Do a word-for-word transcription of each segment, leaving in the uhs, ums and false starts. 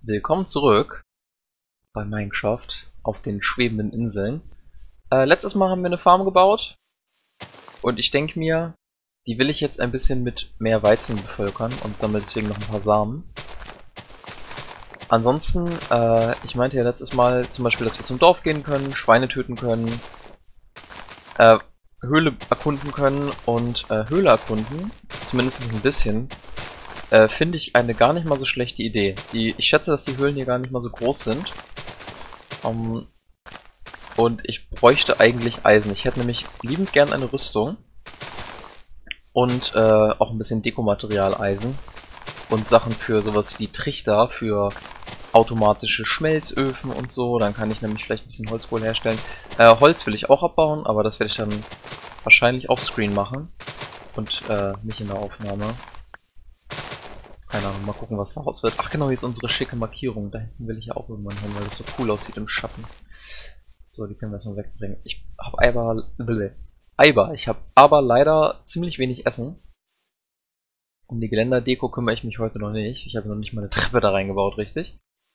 Willkommen zurück bei Minecraft auf den schwebenden Inseln. Äh, letztes Mal haben wir eine Farm gebaut und ich denke mir, die will ich jetzt ein bisschen mit mehr Weizen bevölkern und sammle deswegen noch ein paar Samen. Ansonsten, äh, ich meinte ja letztes Mal zum Beispiel, dass wir zum Dorf gehen können, Schweine töten können, äh, Höhle erkunden können und äh, Höhle erkunden, zumindest ein bisschen. Äh, finde ich eine gar nicht mal so schlechte Idee. Die, ich schätze, dass die Höhlen hier gar nicht mal so groß sind. Um, und ich bräuchte eigentlich Eisen. Ich hätte nämlich liebend gern eine Rüstung. Und äh, auch ein bisschen Dekomaterial Eisen. Und Sachen für sowas wie Trichter, für automatische Schmelzöfen und so. Dann kann ich nämlich vielleicht ein bisschen Holzkohle herstellen. Äh, Holz will ich auch abbauen, aber das werde ich dann wahrscheinlich offscreen machen. Und äh, nicht in der Aufnahme. Keine Ahnung, mal gucken, was daraus wird. Ach genau, hier ist unsere schicke Markierung. Da hinten will ich ja auch irgendwann hin, weil das so cool aussieht im Schatten. So, die können wir erstmal wegbringen. Ich habe aber... Eiber. Ich habe aber leider ziemlich wenig Essen. Um die Geländerdeko kümmere ich mich heute noch nicht. Ich habe noch nicht mal eine Treppe da reingebaut, richtig?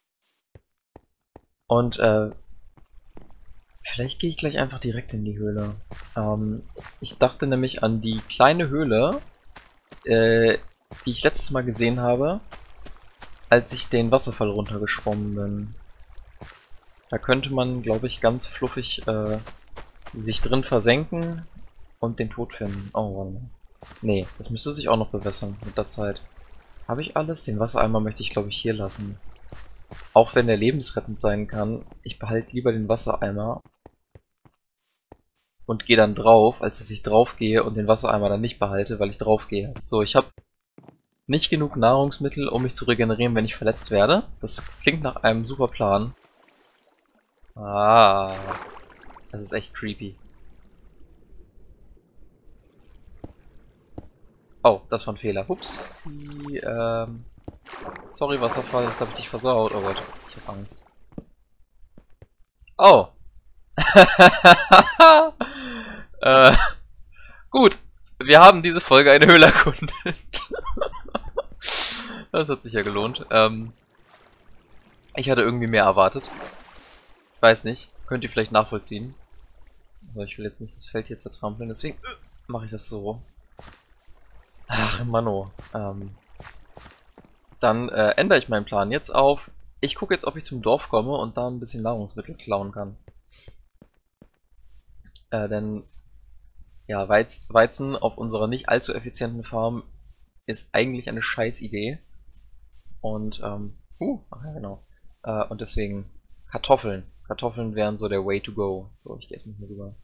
Und, äh... vielleicht gehe ich gleich einfach direkt in die Höhle. Ähm, ich dachte nämlich an die kleine Höhle, äh... die ich letztes Mal gesehen habe, als ich den Wasserfall runtergeschwommen bin. Da könnte man, glaube ich, ganz fluffig äh, sich drin versenken und den Tod finden. Oh, warte mal. Nee, das müsste sich auch noch bewässern mit der Zeit. Habe ich alles? Den Wassereimer möchte ich, glaube ich, hier lassen. Auch wenn der lebensrettend sein kann, ich behalte lieber den Wassereimer und gehe dann drauf, als dass ich drauf gehe und den Wassereimer dann nicht behalte, weil ich drauf gehe. So, ich habe nicht genug Nahrungsmittel, um mich zu regenerieren, wenn ich verletzt werde. Das klingt nach einem super Plan. Ah, das ist echt creepy. Oh, das war ein Fehler. Ups. Ähm, sorry, Wasserfall, jetzt habe ich dich versaut. Oh Gott, ich habe Angst. Oh. äh, gut, wir haben diese Folge eine Höhle erkundet. Das hat sich ja gelohnt. Ähm, ich hatte irgendwie mehr erwartet. Ich weiß nicht. Könnt ihr vielleicht nachvollziehen. Aber ich will jetzt nicht das Feld hier zertrampeln, deswegen äh, mache ich das so. Ach, Mano. Ähm, dann äh, ändere ich meinen Plan jetzt auf. Ich gucke jetzt, ob ich zum Dorf komme und da ein bisschen Nahrungsmittel klauen kann. Äh, denn, ja, Weiz Weizen auf unserer nicht allzu effizienten Farm ist eigentlich eine scheiß Idee. Und, ähm, uh, ach ja, genau. Äh, und deswegen Kartoffeln. Kartoffeln wären so der Way to go. So, ich gehe jetzt mit mir rüber.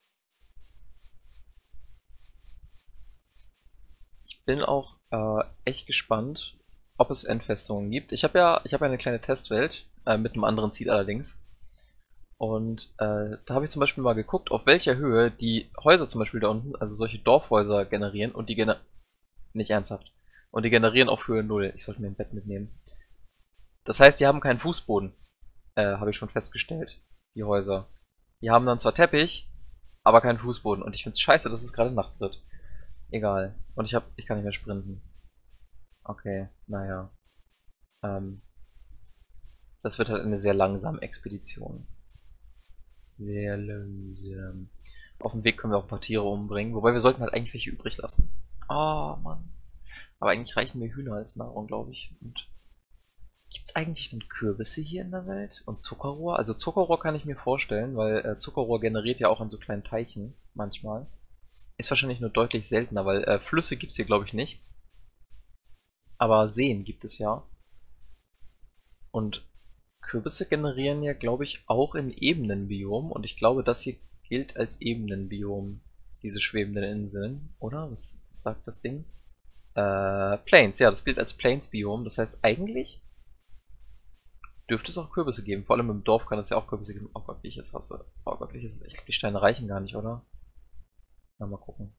Ich bin auch äh, echt gespannt, ob es Endfestungen gibt. Ich habe ja, ich habe ja eine kleine Testwelt, äh, mit einem anderen Ziel allerdings. Und äh, da habe ich zum Beispiel mal geguckt, auf welcher Höhe die Häuser zum Beispiel da unten, also solche Dorfhäuser generieren und die gener... Nicht ernsthaft. Und die generieren auf Höhe null. Ich sollte mir ein Bett mitnehmen. Das heißt, die haben keinen Fußboden. Äh, habe ich schon festgestellt. Die Häuser. Die haben dann zwar Teppich, aber keinen Fußboden. Und ich find's scheiße, dass es gerade Nacht wird. Egal. Und ich hab, ich kann nicht mehr sprinten. Okay, naja. Ähm, das wird halt eine sehr langsame Expedition. Sehr langsam. Auf dem Weg können wir auch ein paar Tiere umbringen. Wobei wir sollten halt eigentlich welche übrig lassen. Oh, Mann. Aber eigentlich reichen mir Hühner als Nahrung, glaube ich. Und gibt's eigentlich denn Kürbisse hier in der Welt? Und Zuckerrohr? Also Zuckerrohr kann ich mir vorstellen, weil äh, Zuckerrohr generiert ja auch an so kleinen Teichen manchmal. Ist wahrscheinlich nur deutlich seltener, weil äh, Flüsse gibt's hier, glaube ich, nicht. Aber Seen gibt es ja. Und Kürbisse generieren ja, glaube ich, auch in Ebenenbiom. Und ich glaube, das hier gilt als Ebenenbiom. Diese schwebenden Inseln. Oder? Was sagt das Ding? Äh, Plains. Ja, das gilt als Plains-Biom. Das heißt, eigentlich dürfte es auch Kürbisse geben. Vor allem im Dorf kann es ja auch Kürbisse geben. Oh Gott, wie ich es hasse. Oh Gott, wie ich es... Ich glaube, die Steine reichen gar nicht, oder? Na, mal gucken.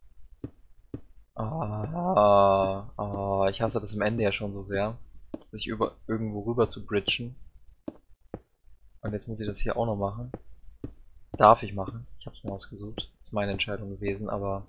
Ah, ah, ich hasse das am Ende ja schon so sehr. Sich über irgendwo rüber zu bridgen. Und jetzt muss ich das hier auch noch machen. Darf ich machen. Ich habe es mir ausgesucht. Ist meine Entscheidung gewesen, aber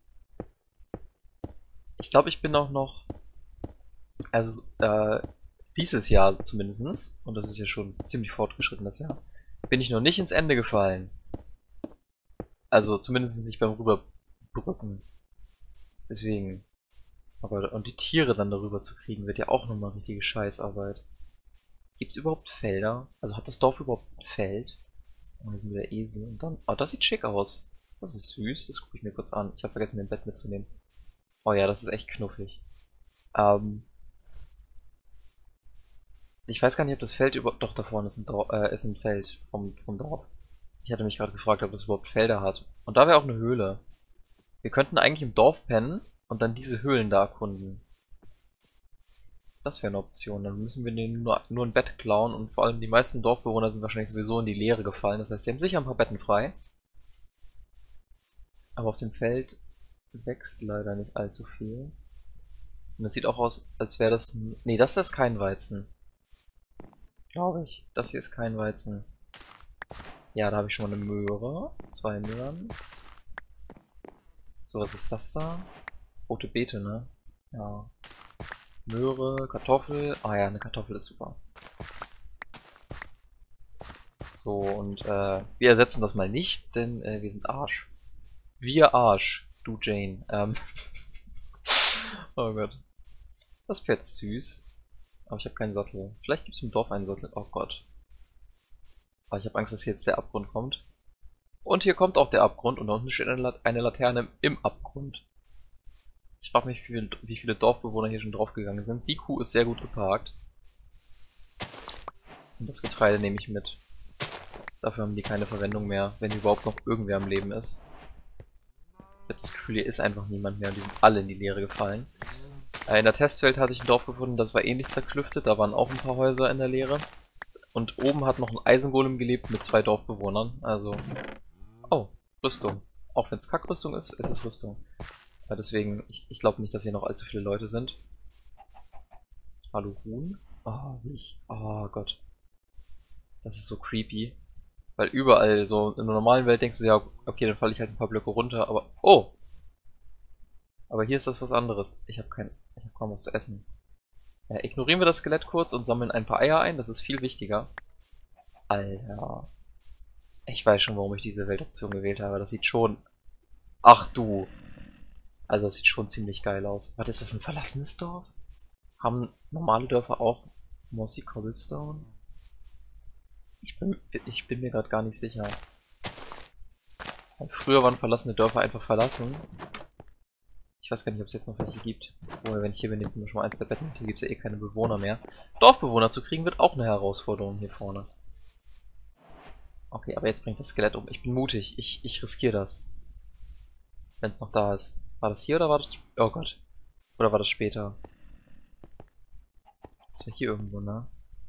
ich glaube, ich bin auch noch... Also, äh, dieses Jahr zumindest, und das ist ja schon ziemlich fortgeschritten das Jahr, bin ich noch nicht ins Ende gefallen. Also zumindest nicht beim Rüberbrücken. Deswegen. Aber und die Tiere dann darüber zu kriegen, wird ja auch nochmal richtige Scheißarbeit. Gibt es überhaupt Felder? Also hat das Dorf überhaupt ein Feld? Oh, hier sind wieder Esel. Und dann. Oh, das sieht schick aus. Das ist süß. Das gucke ich mir kurz an. Ich habe vergessen, mir ein Bett mitzunehmen. Oh ja, das ist echt knuffig. Ähm. Ich weiß gar nicht, ob das Feld überhaupt. Doch, da vorne ist ein, Dorf, äh, ist ein Feld vom, vom Dorf. Ich hatte mich gerade gefragt, ob das überhaupt Felder hat. Und da wäre auch eine Höhle. Wir könnten eigentlich im Dorf pennen und dann diese Höhlen da erkunden. Das wäre eine Option. Dann müssen wir denen nur, nur ein Bett klauen und vor allem die meisten Dorfbewohner sind wahrscheinlich sowieso in die Leere gefallen. Das heißt, die haben sicher ein paar Betten frei. Aber auf dem Feld wächst leider nicht allzu viel. Und das sieht auch aus, als wäre das... Nee, das ist kein Weizen. Glaube ich. Das hier ist kein Weizen. Ja, da habe ich schon mal eine Möhre. Zwei Möhren. So, was ist das da? Rote Beete, ne? Ja. Möhre, Kartoffel. Ah ja, eine Kartoffel ist super. So, und äh, wir ersetzen das mal nicht, denn äh, wir sind Arsch. Wir Arsch. Du Jane. Ähm. Oh Gott. Das Pferd ist süß. Aber ich habe keinen Sattel. Vielleicht gibt es im Dorf einen Sattel. Oh Gott. Aber ich habe Angst, dass hier jetzt der Abgrund kommt. Und hier kommt auch der Abgrund und da unten steht eine, Lat eine Laterne im Abgrund. Ich frage mich, wie viele, wie viele Dorfbewohner hier schon draufgegangen sind. Die Kuh ist sehr gut geparkt. Und das Getreide nehme ich mit. Dafür haben die keine Verwendung mehr, wenn überhaupt noch irgendwer am Leben ist. Ich habe das Gefühl, hier ist einfach niemand mehr und die sind alle in die Leere gefallen. Äh, in der Testwelt hatte ich ein Dorf gefunden, das war ähnlich zerklüftet. Da waren auch ein paar Häuser in der Leere. Und oben hat noch ein Eisengolem gelebt mit zwei Dorfbewohnern. Also... Oh, Rüstung. Auch wenn es Kackrüstung ist, ist es Rüstung. Ja, deswegen, ich, ich glaube nicht, dass hier noch allzu viele Leute sind. Hallo Huhn. Oh, wie ich. Oh Gott. Das ist so creepy. Weil überall, so in der normalen Welt denkst du ja, okay, dann falle ich halt ein paar Blöcke runter, aber. Oh! Aber hier ist das was anderes. Ich habe kein. Ich habe kaum was zu essen. Ja, ignorieren wir das Skelett kurz und sammeln ein paar Eier ein, das ist viel wichtiger. Alter. Ich weiß schon, warum ich diese Weltoption gewählt habe. Das sieht schon... Ach du. Also das sieht schon ziemlich geil aus. Was ist das, ein verlassenes Dorf? Haben normale Dörfer auch Mossy Cobblestone? Ich bin, ich bin mir gerade gar nicht sicher. Früher waren verlassene Dörfer einfach verlassen. Ich weiß gar nicht, ob es jetzt noch welche gibt. Oder wenn ich hier bin, nehme ich mir schon mal eins der Betten. Hier gibt es ja eh keine Bewohner mehr. Dorfbewohner zu kriegen wird auch eine Herausforderung hier vorne. Okay, aber jetzt bringt das Skelett um. Ich bin mutig. Ich, ich riskiere das. Wenn es noch da ist. War das hier oder war das... Oh Gott. Oder war das später? Das war hier irgendwo, ne?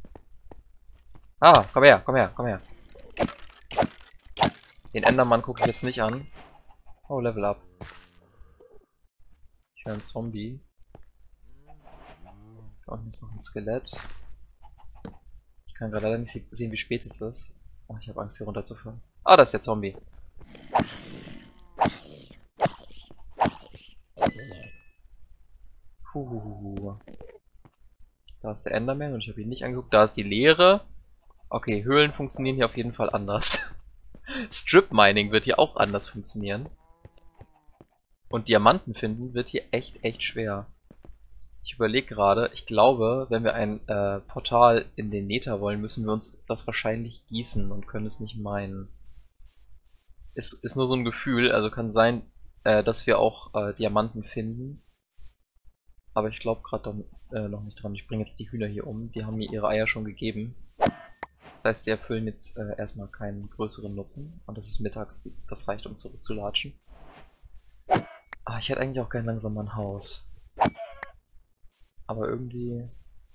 Ah, komm her, komm her, komm her. Den Endermann gucke ich jetzt nicht an. Oh, Level up. Ich höre einen Zombie. Da unten ist noch ein Skelett. Ich kann gerade leider nicht sehen, wie spät es ist. Oh, ich habe Angst, hier runterzufallen. Ah, da ist der Zombie. Puh. Da ist der Enderman und ich habe ihn nicht angeguckt. Da ist die Leere. Okay, Höhlen funktionieren hier auf jeden Fall anders. Strip Mining wird hier auch anders funktionieren. Und Diamanten finden wird hier echt, echt schwer. Ich überlege gerade, ich glaube, wenn wir ein äh, Portal in den Nether wollen, müssen wir uns das wahrscheinlich gießen und können es nicht meinen. Ist, ist nur so ein Gefühl, also kann sein, äh, dass wir auch äh, Diamanten finden. Aber ich glaube gerade äh, noch nicht dran. Ich bringe jetzt die Hühner hier um. Die haben mir ihre Eier schon gegeben. Das heißt, sie erfüllen jetzt äh, erstmal keinen größeren Nutzen. Und das ist mittags, das reicht, um zurückzulatschen. Ah, ich hätte eigentlich auch gern langsam mal ein Haus. Aber irgendwie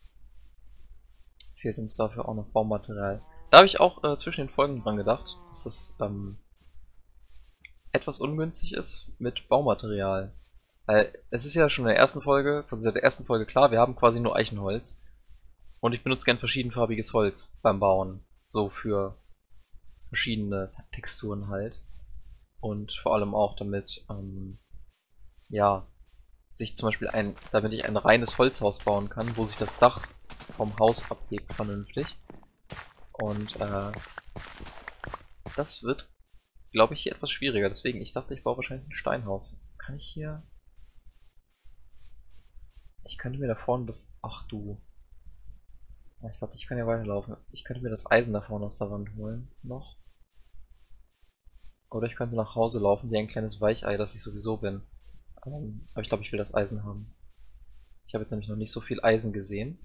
fehlt uns dafür auch noch Baumaterial. Da habe ich auch äh, zwischen den Folgen dran gedacht, dass das ähm, etwas ungünstig ist mit Baumaterial. Weil es ist ja schon in der ersten Folge, von der ersten Folge klar, wir haben quasi nur Eichenholz. Und ich benutze gern verschiedenfarbiges Holz beim Bauen. So für verschiedene Texturen halt. Und vor allem auch damit, ähm, ja, sich zum Beispiel ein, damit ich ein reines Holzhaus bauen kann, wo sich das Dach vom Haus abhebt vernünftig. Und äh, das wird, glaube ich, hier etwas schwieriger. Deswegen, ich dachte, ich baue wahrscheinlich ein Steinhaus. Kann ich hier... Ich könnte mir da vorne das... Ach du... Ich dachte, ich kann ja weiterlaufen. Ich könnte mir das Eisen da vorne aus der Wand holen. Noch. Oder ich könnte nach Hause laufen, wie ein kleines Weichei, das ich sowieso bin. Ähm, aber ich glaube, ich will das Eisen haben. Ich habe jetzt nämlich noch nicht so viel Eisen gesehen.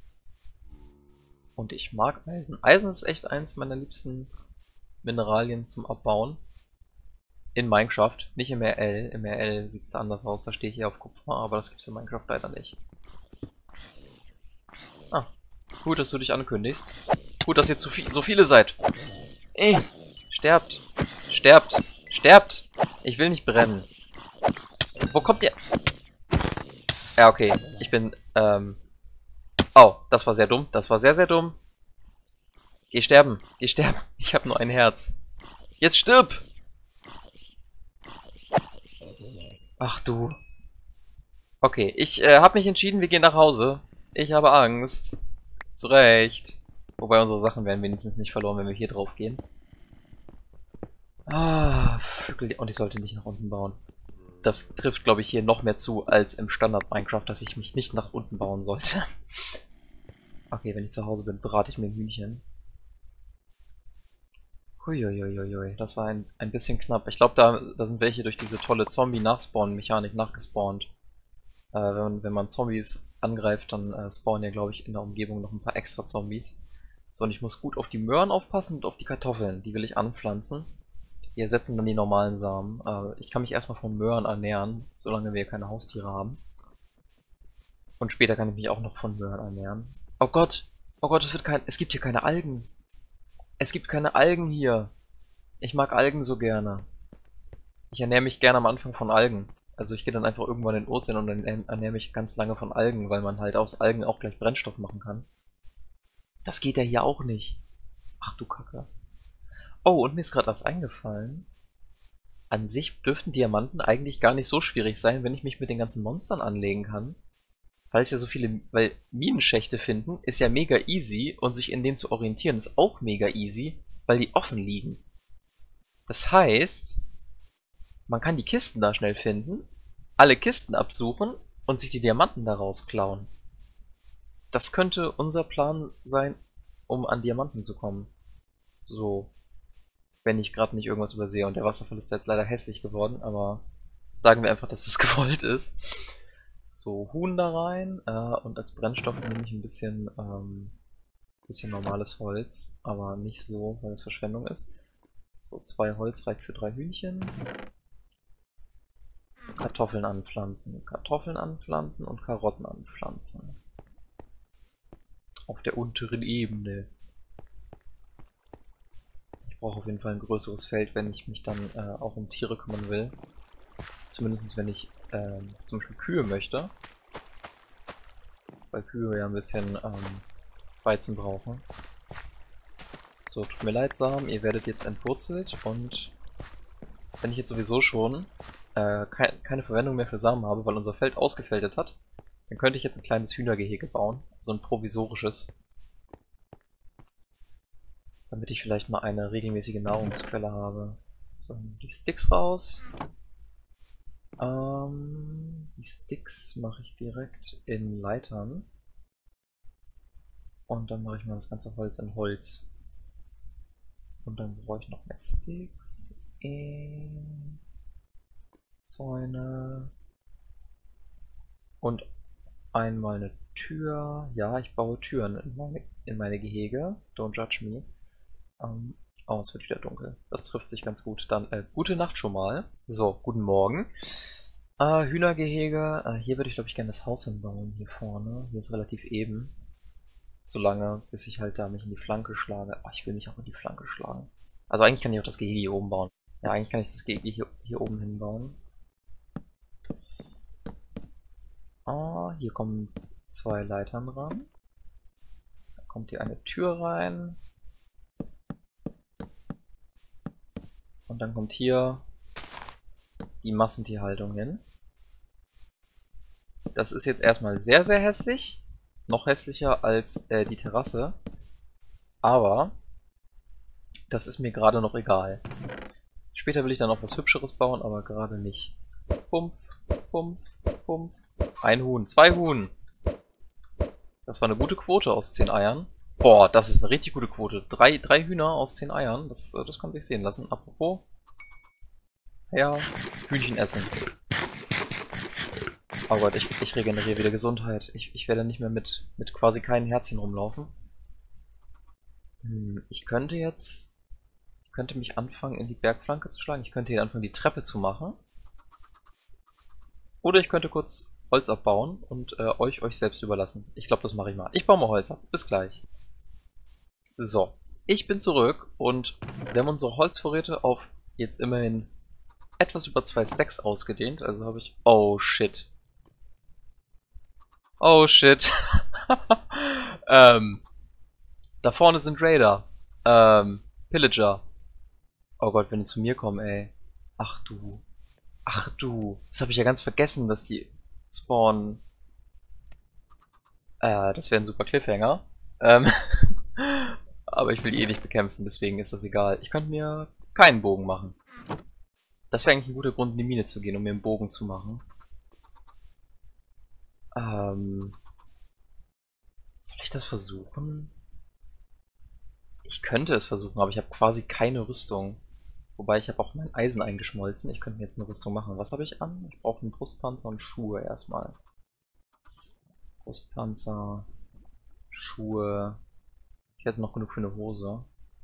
Und ich mag Eisen. Eisen ist echt eins meiner liebsten Mineralien zum Abbauen. In Minecraft, nicht im R L. Im R L sieht es da anders aus, da stehe ich hier auf Kupfer, aber das gibt es in Minecraft leider nicht. Ah, gut, dass du dich ankündigst. Gut, dass ihr zu viel, so viele seid. Ey, sterbt, sterbt, sterbt. Ich will nicht brennen. Wo kommt ihr? Ja, okay, ich bin, ähm... Oh, das war sehr dumm, das war sehr, sehr dumm. Geh sterben, geh sterben. Ich habe nur ein Herz. Jetzt stirb! Ach du. Okay, ich äh, habe mich entschieden, wir gehen nach Hause. Ich habe Angst. Zu Recht. Wobei unsere Sachen werden wenigstens nicht verloren, wenn wir hier drauf gehen. Ah, Vögel. Und ich sollte nicht nach unten bauen. Das trifft, glaube ich, hier noch mehr zu als im Standard-Minecraft, dass ich mich nicht nach unten bauen sollte. Okay, wenn ich zu Hause bin, brate ich mir ein Hühnchen. Huiuiuiui, das war ein, ein bisschen knapp. Ich glaube, da, da sind welche durch diese tolle Zombie-Nachspawn-Mechanik nachgespawnt. Äh, wenn, man, wenn man Zombies angreift, dann äh, spawnen ja, glaube ich, in der Umgebung noch ein paar extra Zombies. So, und ich muss gut auf die Möhren aufpassen und auf die Kartoffeln. Die will ich anpflanzen. Die ersetzen dann die normalen Samen. Äh, ich kann mich erstmal von Möhren ernähren, solange wir keine Haustiere haben. Und später kann ich mich auch noch von Möhren ernähren. Oh Gott! Oh Gott, es wird kein. Es gibt hier keine Algen! Es gibt keine Algen hier. Ich mag Algen so gerne. Ich ernähre mich gerne am Anfang von Algen. Also ich gehe dann einfach irgendwann in den Ozean und dann ernähre mich ganz lange von Algen, weil man halt aus Algen auch gleich Brennstoff machen kann. Das geht ja hier auch nicht. Ach du Kacke. Oh, und mir ist gerade was eingefallen. An sich dürften Diamanten eigentlich gar nicht so schwierig sein, wenn ich mich mit den ganzen Monstern anlegen kann. Weil es ja so viele, weil Minenschächte finden ist ja mega easy und sich in denen zu orientieren ist auch mega easy, weil die offen liegen. Das heißt, man kann die Kisten da schnell finden, alle Kisten absuchen und sich die Diamanten daraus klauen. Das könnte unser Plan sein, um an Diamanten zu kommen. So, wenn ich gerade nicht irgendwas übersehe. Und der Wasserfall ist jetzt leider hässlich geworden, aber sagen wir einfach, dass das gewollt ist. So, Huhn da rein äh, und als Brennstoff nehme ich ein bisschen, ähm, bisschen normales Holz, aber nicht so, weil es Verschwendung ist. So, zwei Holz reicht für drei Hühnchen. Kartoffeln anpflanzen, Kartoffeln anpflanzen und Karotten anpflanzen. Auf der unteren Ebene. Ich brauche auf jeden Fall ein größeres Feld, wenn ich mich dann äh, auch um Tiere kümmern will. Zumindest wenn ich ähm, zum Beispiel Kühe möchte. Weil Kühe ja ein bisschen ähm, Weizen brauchen. So, tut mir leid, Samen, ihr werdet jetzt entwurzelt und wenn ich jetzt sowieso schon äh, ke keine Verwendung mehr für Samen habe, weil unser Feld ausgefeldet hat, dann könnte ich jetzt ein kleines Hühnergehege bauen. So ein provisorisches. Damit ich vielleicht mal eine regelmäßige Nahrungsquelle habe. So, die Sticks raus. Ähm, die Sticks mache ich direkt in Leitern. Und dann mache ich mal das ganze Holz in Holz. Und dann brauche ich noch mehr Sticks. In Zäune. Und einmal eine Tür. Ja, ich baue Türen in meine, in meine Gehege. Don't judge me. Ähm, oh, es wird wieder dunkel. Das trifft sich ganz gut. Dann äh, gute Nacht schon mal. So, guten Morgen. Äh, Hühnergehege. Äh, hier würde ich, glaube ich, gerne das Haus hinbauen. Hier vorne. Hier ist relativ eben. Solange, bis ich halt da mich in die Flanke schlage. Oh, ich will mich auch in die Flanke schlagen. Also eigentlich kann ich auch das Gehege hier oben bauen. Ja, eigentlich kann ich das Gehege hier, hier oben hinbauen. Ah, hier kommen zwei Leitern ran. Da kommt hier eine Tür rein. Und dann kommt hier die Massentierhaltung hin. Das ist jetzt erstmal sehr, sehr hässlich. Noch hässlicher als äh, die Terrasse. Aber das ist mir gerade noch egal. Später will ich dann noch was Hübscheres bauen, aber gerade nicht. Pumpf, pumpf, pumpf. Ein Huhn, zwei Huhn. Das war eine gute Quote aus zehn Eiern. Boah, das ist eine richtig gute Quote. Drei, drei Hühner aus zehn Eiern. Das, das kann sich sehen lassen. Apropos. Ja, Hühnchen essen. Oh Gott, ich, ich regeneriere wieder Gesundheit. Ich, ich werde nicht mehr mit, mit quasi keinen Herzchen rumlaufen. Hm, ich könnte jetzt... Ich könnte mich anfangen, in die Bergflanke zu schlagen. Ich könnte hier anfangen, die Treppe zu machen. Oder ich könnte kurz Holz abbauen und äh, euch euch selbst überlassen. Ich glaube, das mache ich mal. Ich baue mal Holz ab. Bis gleich. So, ich bin zurück und wir haben unsere Holzvorräte auf jetzt immerhin etwas über zwei Stacks ausgedehnt. Also habe ich... Oh, shit. Oh, shit. ähm, da vorne sind Raider. Ähm, Pillager. Oh Gott, wenn die zu mir kommen, ey. Ach du. Ach du. Das habe ich ja ganz vergessen, dass die spawnen. Äh, das wäre ein super Cliffhanger. Ähm, aber ich will die eh nicht bekämpfen, deswegen ist das egal. Ich könnte mir keinen Bogen machen. Das wäre eigentlich ein guter Grund, in die Mine zu gehen, um mir einen Bogen zu machen. Ähm, soll ich das versuchen? Ich könnte es versuchen, aber ich habe quasi keine Rüstung. Wobei, ich habe auch mein Eisen eingeschmolzen. Ich könnte mir jetzt eine Rüstung machen. Was habe ich an? Ich brauche einen Brustpanzer und Schuhe erstmal. Brustpanzer, Schuhe. Ich hätte noch genug für eine Hose.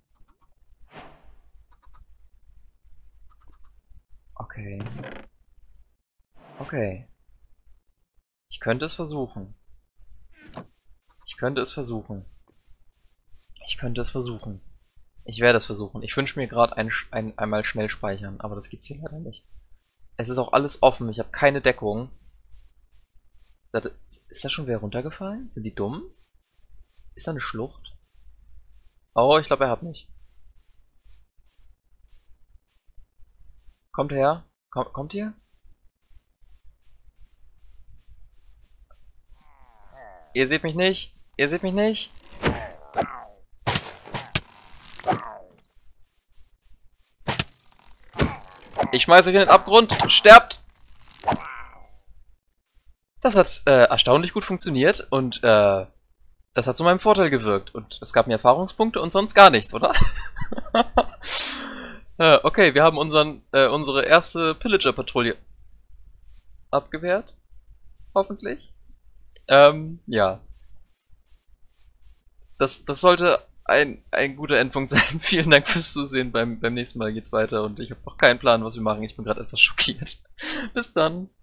Okay. Okay. Ich könnte es versuchen. Ich könnte es versuchen. Ich könnte es versuchen. Ich werde es versuchen. Ich wünsche mir gerade ein, ein, einmal schnell speichern, aber das gibt's hier leider nicht. Es ist auch alles offen. Ich habe keine Deckung. Ist da, ist da schon wer runtergefallen? Sind die dumm? Ist da eine Schlucht? Oh, ich glaube, er hat mich. Kommt her. Komm, kommt ihr? Ihr seht mich nicht. Ihr seht mich nicht. Ich schmeiße euch in den Abgrund. Sterbt. Das hat äh, erstaunlich gut funktioniert und äh, das hat zu meinem Vorteil gewirkt. Und es gab mir Erfahrungspunkte und sonst gar nichts, oder? äh, okay, wir haben unseren, äh, unsere erste Pillager-Patrouille abgewehrt. Hoffentlich. Ähm, ja. Das, das sollte ein, ein guter Endpunkt sein. Vielen Dank fürs Zusehen. Beim, beim nächsten Mal geht's weiter und ich habe noch keinen Plan, was wir machen. Ich bin gerade etwas schockiert. Bis dann.